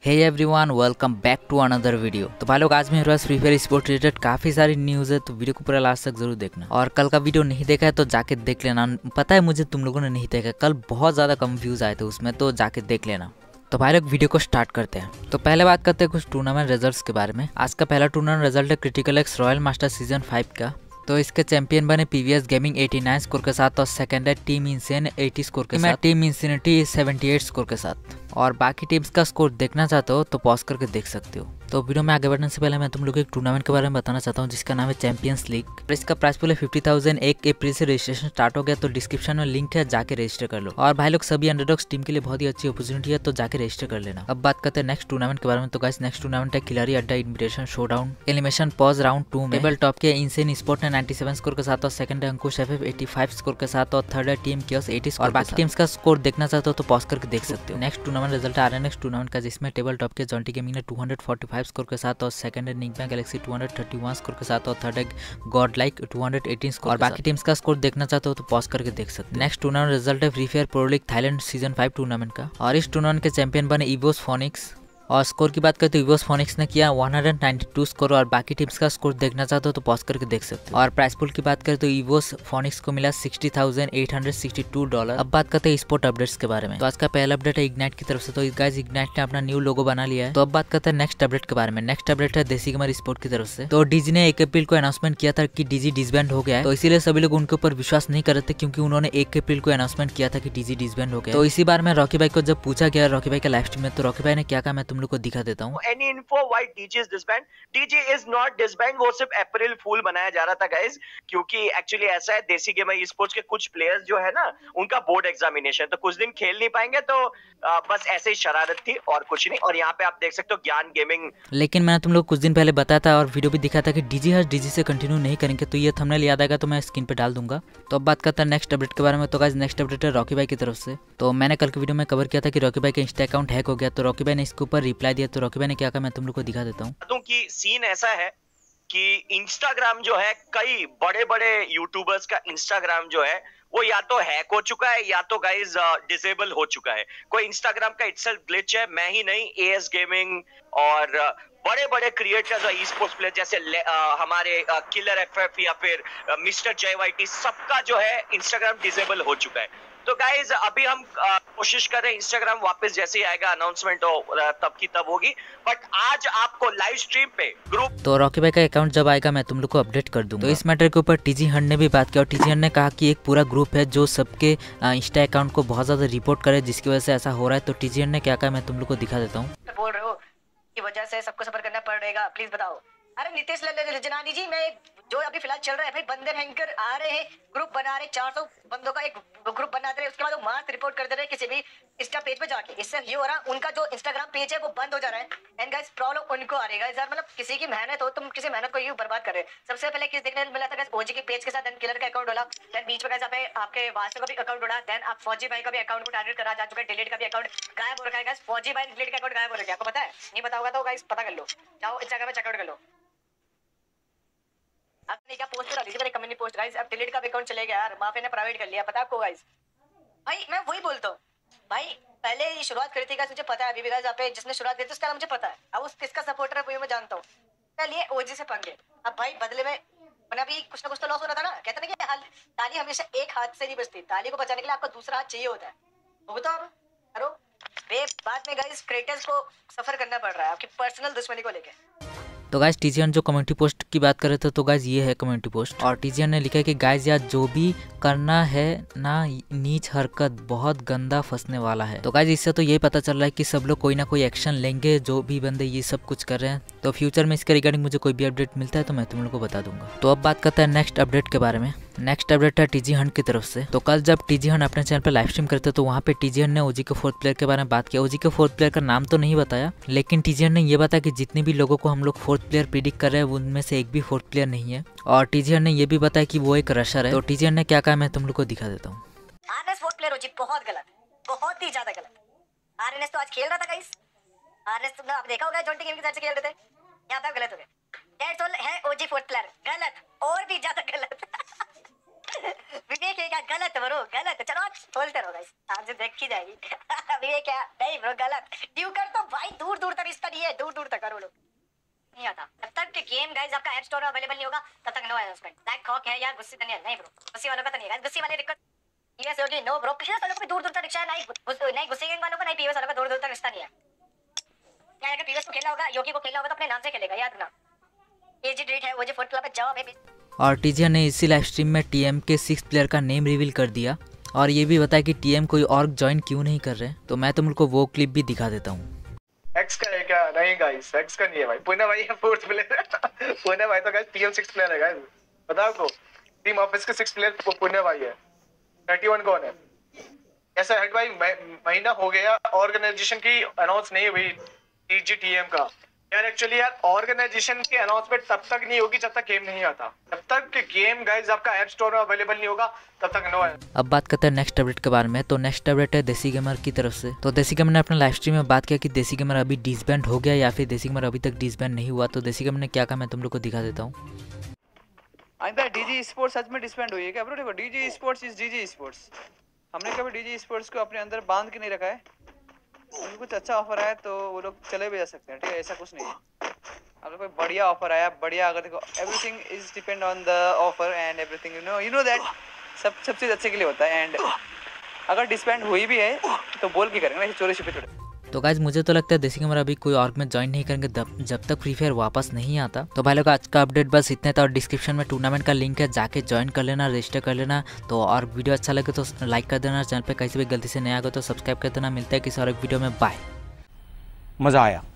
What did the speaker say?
Hey everyone, welcome back to another video. तो भाई लोग, आज मेरे पास फ्री फायर स्पोर्ट रिलेटेड काफ़ी सारी न्यूज़ है, तो वीडियो को पूरा लास्ट तक जरूर देखना। और कल का वीडियो नहीं देखा है तो जाके देख लेना। पता है मुझे तुम लोगों ने नहीं देखा, कल बहुत ज़्यादा कम व्यूज़ आए थे उसमें, तो जाके देख लेना। तो भाई लोग, वीडियो को स्टार्ट करते हैं। तो पहले बात करते हैं कुछ टूर्नामेंट रिजल्ट्स के बारे में। आज का पहला टूर्नामेंट रिजल्ट है Critical X Royal Master season 5 का। तो इसके चैंपियन बने पीवीएस गेमिंग 89 स्कोर के साथ, और सेकंड है टीम इंसेन 80 स्कोर के साथ, टीम इंसिनिटी 78 स्कोर के साथ। और बाकी टीम्स का स्कोर देखना चाहते हो तो पॉज करके देख सकते हो। तो वीडियो में आगे बढ़ने से पहले मैं तुम लोग एक टूर्नामेंट के बारे में बताना चाहता हूँ जिसका नाम है चैंपियंस लीग। इसका प्राइस पूल है 50,000। 1 अप्रैल से रजिस्ट्रेशन स्टार्ट हो गया, तो डिस्क्रिप्शन में लिंक है, जाके रजिस्टर कर लो। और भाई लोग, सभी अंडरडॉग्स टीम के लिए बहुत ही अच्छी अपॉर्चुनिटी है, तो जाके रजिस्टर कर लेना। अब बात करते हैं नेक्स्ट टूर्नामेंट के बारे में। तो गाइस, नेक्स्ट टूर्नामेंट है Khiladi Adda invitation showdown elimination pause round 2 में। टेबल टॉप के इंसेन स्पोर्ट ने 97 स्कोर के साथ, और सेकंड है अंकुश एफएफ 85 स्कोर के साथ, और थर्ड है टीम कियोस 80 स्कोर। और बाकी टीम्स का स्कोर देखना चाहते हो तो पॉज करके देख सकते हो। नेक्स्ट टूर्नामेंट रिजल्ट आ रहा है नेक्स्ट टूर्नामेंट का, जिसमें टेबल टॉप के जॉन्टी गेमिंग ने 245 स्कोर के साथ, और सेकंड है निग्मा गैलेक्सी 231 स्कोर के साथ, और थर्ड है गॉड लाइक 218 स्कोर। और बाकी टीम्स का स्कोर देखना चाहते हो तो पॉज करके देख सकते हो। नेक्स्ट टूर्नामेंट रिजल्ट है Free Fire Pro League Thailand season 5 tournament का। और इस टूर्नामेंट के चैंपियन बने इवोस फोनिक्स। और स्कोर की बात करें तो इवोस फोनिक्स ने किया 192 स्कोर। और बाकी टीम्स का स्कोर देखना चाहते हो तो पॉज करके देख सकते हो। और प्राइस पूल की बात करें तो इवोस फोनिक्स को मिला $60,862। अब बात करते हैं स्पोर्ट अपडेट्स के बारे में। तो आज का पहला अपडेट है इग्नाइट की तरफ से। तो गाइस, इग्नाइट ने अपना न्यू लोगो बना लिया है। तो अब बात करते हैं नेक्स्ट अपडेट के बारे में। नेक्स्ट अपडेट है देसी गेमर स्पोर्ट की तरफ से। तो डीजी ने 1 अप्रैल को अनाउंसमेंट किया था कि डीजी डिसबैंड हो गया है, तो इसीलिए सभी लोग उनके ऊपर विश्वास नहीं कर रहे थे, क्योंकि उन्होंने 1 अप्रैल को अनाउंसमेंट किया था कि डीजी डिसबैंड हो गया। तो इसी बार में रॉकी भाई को जब पूछा गया रॉकी भाई का लाइव स्ट्रीम में, तो रॉकी भाई ने क्या कहा मैं तुम लोग को दिखा देता हूँ। Any info why DG is disband? DG is not disband, वो सिर्फ अप्रैल फूल बनाया जा रहा था गाइस, क्योंकि एक्चुअली ऐसा है, देसी गेमर स्पोर्ट्स के कुछ प्लेयर्स जो है ना, उनका बोर्ड एग्जामिनेशन, तो कुछ दिन खेल नहीं पाएंगे, तो बस ऐसे ही शरारत थी और कुछ नहीं। और यहाँ पे आप देख सकते हो ज्ञान गेमिंग। लेकिन मैंने तुम लोग कुछ दिन पहले बताया था और वीडियो भी दिखा था कि डीजी हर्ष डीजी से कंटिन्यू नहीं करेंगे, तो ये थंबनेल याद आएगा तो मैं स्क्रीन पे डाल दूंगा। तो अब बात करते हैं नेक्स्ट अपडेट के बारे में। तो गाइस, नेक्स्ट अपडेट है रॉकी भाई की तरफ से। तो मैंने कल की वीडियो में कवर किया था कि रॉकी भाई का इंस्टा अकाउंट हैक हो गया, तो रॉकी भाई ने इसके ऊपर रिप्लाई दिया। तो रॉकी भाई ने क्या कहा मैं तुम लोग को दिखा देता हूँ। कि सीन ऐसा है कि इंस्टाग्राम जो है, कई बड़े बड़े यूट्यूबर्स का इंस्टाग्राम जो है वो या तो हैक हो चुका है या तो गाइस डिसेबल हो चुका है। कोई इंस्टाग्राम का इटसेल्फ ग्लिच है, मैं ही नहीं, एएस गेमिंग और बड़े बड़े क्रिएटर्स और ई स्पोर्ट्स प्लेयर जैसे हमारे किलर एफएफ या फिर मिस्टर जेवाईटी, सबका जो है इंस्टाग्राम डिसेबल हो चुका है। तो गाइज, अभी हम कोशिश कर रहे हैं, इंस्टाग्राम वापस जैसे ही आएगा अनाउंसमेंट हो तब की तब होगी, बट आज आपको लाइव स्ट्रीम पे ग्रुप। तो रॉकी भाई का अकाउंट जब आएगा मैं तुम लोग को अपडेट कर दूंगा। तो इस मैटर के ऊपर टीजी हंड ने भी बात की, और टीजी हंड ने कहा कि एक पूरा ग्रुप है जो सबके इंस्टा अकाउंट को बहुत ज्यादा रिपोर्ट करे, जिसकी वजह से ऐसा हो रहा है। तो टीजी हंड ने क्या कहा मैं तुम लोग को दिखा देता हूँ। बोल रहे हो की वजह से सबको सफर करना पड़ेगा, प्लीज बताओ। अरे नीतीश जनानी जी, मैं जो अभी फिलहाल चल रहा है भाई, बंदे हैंकर आ रहे हैं, ग्रुप बना रहे, 400 बंदों का एक ग्रुप बना दे रहे, उसके बाद वो मास रिपोर्ट कर दे रहे किसी भी इंस्टा पेज पे जाके। इससे ये हो रहा, उनका जो इंस्टाग्राम पेज है वो बंद हो जा रहा है। एंड गाइस, प्रॉब्लम उनको आ रही है यार, मतलब किसी की मेहनत हो, तुम किसी मेहनत को यूं बर्बाद कर रहे हैं। सबसे पहले किस देखने मिला था गाइस, ओजी के पेज के साथ, देन किलर का अकाउंट डाला, देन बीच में गाइस आपके वास्तव का भी अकाउंट उड़ा, देन आप फौजी भाई का भी अकाउंट को टारगेट करा जा चुका है, डिलीट का भी अकाउंट गायब हो रखा है गाइस। फौजी भाई डिलीट का अकाउंट गायब हो रखा है, आपको पता है? नहीं पता होगा तो गाइस पता कर लो, जाओ इंस्टाग्राम में चेकआउट कर लो। आपने क्या पोस्ट करा लीजिए, मेरे कमेंट में पोस्ट गाइस, अब डिलीट का अकाउंट चले गया यार, माफी ने प्राइवेट कर लिया, पता आपको गाइस। भाई मैं वही बोलता हूँ भाई, पहले ये शुरुआत करी थी गाइस, मुझे पता है अभी भी गाइस, आप जिसने शुरुआत की थी उसका मुझे पता है, अब उस किसका सपोर्टर है वो मैं जानता हूँ। चलिए ओजी से पंगे, अब भाई बदले में मैंने अभी कुछ ना कुछ तो लॉस हो रहा था ना। कहते ना कि ताली हमेशा एक हाथ से नहीं बजती, ताली को बचाने के लिए आपको दूसरा हाथ चाहिए होता है। वो तो अब करो बाद में गाइस, क्रिएटर्स को सफर करना पड़ रहा है आपकी पर्सनल दुश्मनी को लेकर। तो गाइस, टीजीएन जो कम्युनिटी पोस्ट की बात कर रहे थे, तो गाइस ये है कम्युनिटी पोस्ट, और टीजीएन ने लिखा है कि गाइस यार जो भी करना है ना, नीच हरकत बहुत गंदा फंसने वाला है। तो गाइस, इससे तो यही पता चल रहा है कि सब लोग कोई ना कोई एक्शन लेंगे, जो भी बंदे ये सब कुछ कर रहे हैं। तो फ्यूचर में इसके रिगार्डिंग मुझे कोई भी अपडेट मिलता है तो मैं तुम लोग को बता दूंगा। तो अब बात करते हैं नेक्स्ट अपडेट के बारे में। नेक्स्ट अपडेट है टीजी हंड की तरफ से। तो कल जब टीजी हंड अपने चैनल पर लाइव स्ट्रीम करते तो वहाँ पे टीजी हंड ने ओजी के 4th प्लेयर के बारे में बात किया। ओजी के 4th प्लेयर का नाम तो नहीं बताया, लेकिन टीजी हंड ने ये बताया कि जितने भी लोगों को हम लोग 4th प्लेयर प्रिडिक्ट कर रहे हैं उनमें से एक भी 4th प्लेयर नहीं है। और टीजी हंड ने ये भी बताया कि वो एक रशर है। तो टीजी हंड ने क्या कहा मैं तुम लोग को दिखा देता हूँ। आरएनएस 4th प्लेयर ओजी बहुत गलत, बहुत ही ज्यादा गलत। आरएनएस तो आज खेल रहा था गाइस, आरएनएस तुमने आप देखा होगा जॉन्टी गेम की साइड से खेल रहे थे, यहाँ पे गलत हो गए। दैट्स ऑल है ओजी 4th प्लेयर गलत, और भी ज्यादा गलत। विवेक है क्या गलत ब्रो, गलत। चलो आज बोलते रहो गाइस, आज देखी जाएगी। विवेक क्या नहीं ब्रो गलत। ड्यूकर तो भाई दूर दूर तक है दूर दूर तक करो लोग नहीं आता। जब तक कि गेम गाइस आपका ऐप स्टोर में अवेलेबल नहीं होगा तब तक नो अनाउंसमेंट। ब्लैक हॉक है यार, गुस्से तो नहीं है, नहीं ब्रो, गुस्से वालों का तो नहीं है, गुस्से वाले दिक्कत पीएस होगी नो ब्रो। पिछले वालों को भी दूर दूर तक रिक्शा है, नहीं गुस्से गैंग वालों को, नहीं पीएस वालों का दूर दूर तक रिश्ता नहीं है। क्या अगर पीएस को खेलना होगा, योगी को खेलना होगा तो अपने नाम से खेलेगा, याद रखना। एजी ड्रीट है वो जो फोर्थ क्लब पे जाओ बेबी। और टीजिया ने इसी लाइव स्ट्रीम में टीएम के 6 प्लेयर का नेम रिवील कर दिया और ये भी बताया कि टीएम कोई और ज्वाइन क्यों नहीं कर रहे। तो मैं तुम लोग को वो क्लिप भी दिखा देता हूँ। एक्स का है क्या? नहीं गाइस, एक्स का नहीं है भाई, पुणे भाई है फोर्थ प्लेयर। पुणे भाई तो गाइस टीएम 6 प्लेयर है गाइस, बताओ को टीम ऑफिस के 6 प्लेयर पुणे भाई है। 31 कौन है? ऐसा है भाई, महीना हो गया ऑर्गेनाइजेशन की अनाउंस नहीं हुई टीजीटीएम का। यार एक्चुअली यार ऑर्गेनाइजेशन की अनाउंसमेंट तब तक नहीं होगी जब तक गेम नहीं आता। जब तक गेम गाइस आपका ऐप स्टोर में अवेलेबल नहीं होगा तब तक नो है। अब बात करते हैं नेक्स्ट अपडेट के बारे में। तो नेक्स्ट अपडेट है देसी गेमर की तरफ से। तो देसी गेमर ने अपने लाइव स्ट्रीम में बात किया कि देसी गेमर अभी डिसबैंड हो गया या फिर देसी गेमर अभी तक डिसबैंड नहीं हुआ। तो देसी गेमर ने क्या कहा मैं तुम लोग को दिखा देता हूँ। डीजी स्पोर्ट्स सच में डिसबैंड हुई है क्या ब्रो? देखो DG sports is DG sports, हमने कभी डीजी स्पोर्ट्स को अपने अंदर बांध के नहीं रखा है। उनको कुछ अच्छा ऑफर आया तो वो लोग चले भी जा सकते हैं, ठीक है, ऐसा कुछ नहीं है। अगर कोई बढ़िया ऑफर आया, बढ़िया, अगर देखो everything is depend on the offer and everything, you know that सब चीज़ अच्छे के लिए होता है। एंड अगर डिसबैंड हुई भी है तो बोल के करेंगे ना, चोरी छिपे थोड़े। तो गाइज मुझे तो लगता है देसी गेमर अभी कोई ऑर्ग में ज्वाइन नहीं करेंगे जब तक फ्री फायर वापस नहीं आता। तो भाई लोग आज का अपडेट बस इतने था और डिस्क्रिप्शन में टूर्नामेंट का लिंक है, जाके ज्वाइन कर लेना, रजिस्टर कर लेना। तो और वीडियो अच्छा लगे तो लाइक कर देना, चैनल पे कहीं से भी गलती से नया आ गया तो सब्सक्राइब कर देना। मिलता है किसी और एक वीडियो में, बाय। मज़ा आया।